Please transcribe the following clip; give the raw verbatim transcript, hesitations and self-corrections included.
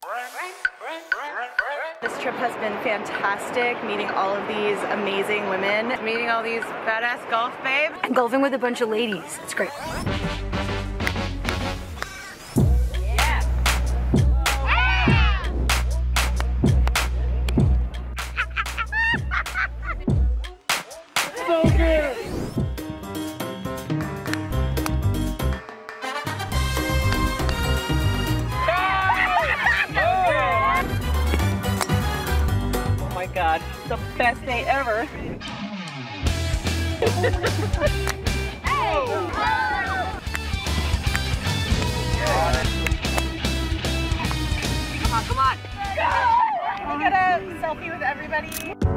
This trip has been fantastic, meeting all of these amazing women, meeting all these badass golf babes, and golfing with a bunch of ladies. It's great. Yeah. So good. Oh my God, the best day ever. Hey! Come on, come on. Can we get a selfie with everybody?